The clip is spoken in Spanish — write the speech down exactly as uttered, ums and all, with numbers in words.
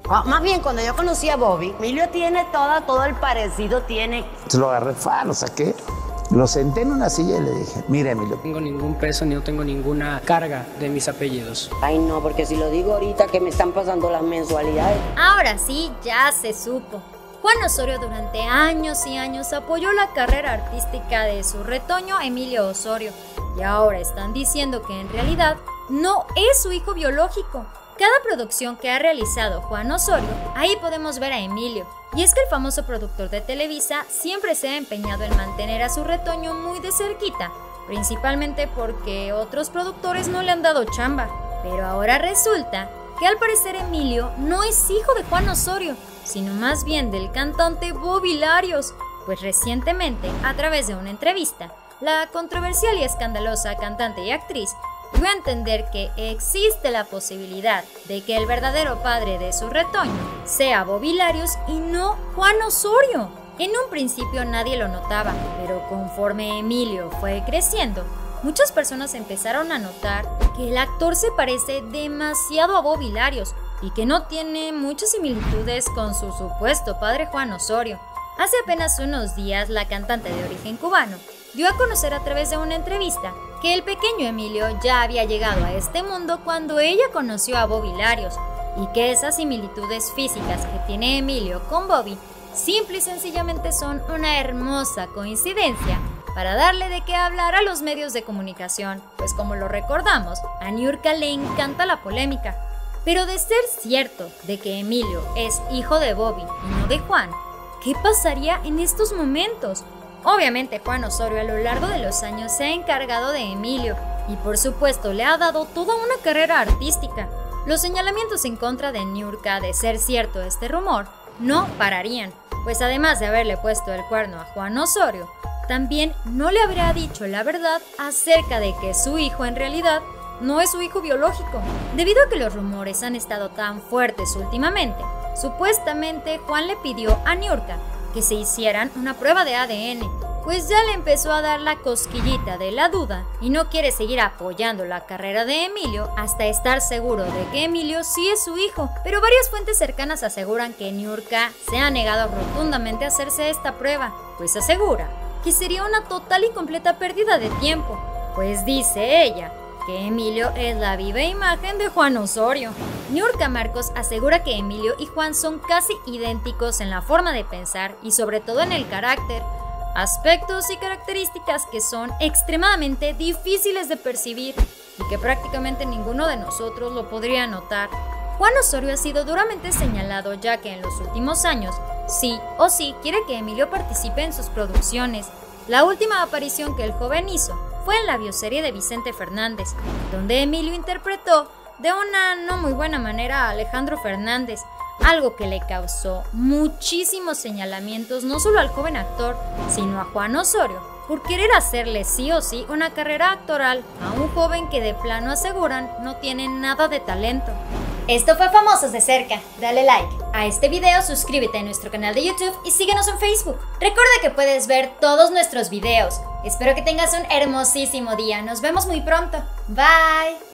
Ah, más bien, cuando yo conocí a Bobby, Emilio tiene toda, todo el parecido, tiene... Se lo agarré fan, lo saqué, lo senté en una silla y le dije, mira, Emilio. No tengo ningún peso ni no tengo ninguna carga de mis apellidos. Ay, no, porque si lo digo ahorita que me están pasando las mensualidades... Ahora sí, ya se supo. Juan Osorio durante años y años apoyó la carrera artística de su retoño Emilio Osorio. Y ahora están diciendo que en realidad no es su hijo biológico. Cada producción que ha realizado Juan Osorio, ahí podemos ver a Emilio. Y es que el famoso productor de Televisa siempre se ha empeñado en mantener a su retoño muy de cerquita, principalmente porque otros productores no le han dado chamba. Pero ahora resulta que al parecer Emilio no es hijo de Juan Osorio, sino más bien del cantante Bobby Larios, pues recientemente, a través de una entrevista, la controversial y escandalosa cantante y actriz dio a entender que existe la posibilidad de que el verdadero padre de su retoño sea Bobby Larios y no Juan Osorio. En un principio nadie lo notaba, pero conforme Emilio fue creciendo, muchas personas empezaron a notar que el actor se parece demasiado a Bobby Larios y que no tiene muchas similitudes con su supuesto padre Juan Osorio. Hace apenas unos días, la cantante de origen cubano dio a conocer a través de una entrevista que el pequeño Emilio ya había llegado a este mundo cuando ella conoció a Bobby Larios y que esas similitudes físicas que tiene Emilio con Bobby simple y sencillamente son una hermosa coincidencia para darle de qué hablar a los medios de comunicación, pues como lo recordamos, a Niurka le encanta la polémica. Pero de ser cierto de que Emilio es hijo de Bobby y no de Juan, ¿qué pasaría en estos momentos? Obviamente Juan Osorio a lo largo de los años se ha encargado de Emilio y por supuesto le ha dado toda una carrera artística. Los señalamientos en contra de Niurka de ser cierto este rumor no pararían, pues además de haberle puesto el cuerno a Juan Osorio, también no le habría dicho la verdad acerca de que su hijo en realidad no es su hijo biológico. Debido a que los rumores han estado tan fuertes últimamente, supuestamente Juan le pidió a Niurka que se hicieran una prueba de A D N, pues ya le empezó a dar la cosquillita de la duda y no quiere seguir apoyando la carrera de Emilio hasta estar seguro de que Emilio sí es su hijo. Pero varias fuentes cercanas aseguran que Niurka se ha negado rotundamente a hacerse esta prueba, pues asegura que sería una total y completa pérdida de tiempo, pues dice ella que Emilio es la viva imagen de Juan Osorio. Niurka Marcos asegura que Emilio y Juan son casi idénticos en la forma de pensar y sobre todo en el carácter, aspectos y características que son extremadamente difíciles de percibir y que prácticamente ninguno de nosotros lo podría notar. Juan Osorio ha sido duramente señalado ya que en los últimos años, sí o sí quiere que Emilio participe en sus producciones. La última aparición que el joven hizo fue en la bioserie de Vicente Fernández, donde Emilio interpretó de una no muy buena manera a Alejandro Fernández, algo que le causó muchísimos señalamientos no solo al joven actor, sino a Juan Osorio, por querer hacerle sí o sí una carrera actoral a un joven que de plano aseguran no tiene nada de talento. Esto fue Famosos de Cerca. Dale like a este video, suscríbete a nuestro canal de YouTube y síguenos en Facebook. Recuerda que puedes ver todos nuestros videos. Espero que tengas un hermosísimo día. Nos vemos muy pronto. Bye.